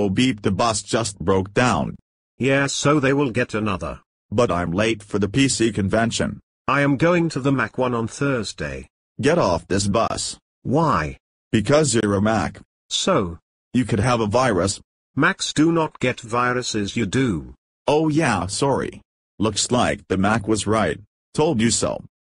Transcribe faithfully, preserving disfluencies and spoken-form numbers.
Oh beep, the bus just broke down. Yeah, so they will get another. But I'm late for the P C convention. I am going to the Mac one on Thursday. Get off this bus. Why? Because you're a Mac. So? You could have a virus. Macs do not get viruses, you do. Oh yeah, sorry. Looks like the Mac was right. Told you so.